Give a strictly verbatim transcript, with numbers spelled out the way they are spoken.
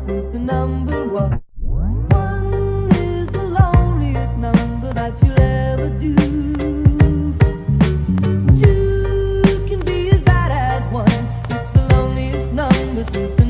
since the number one. One is the loneliest number that you'll ever do. Two can be as bad as one. It's the loneliest number since the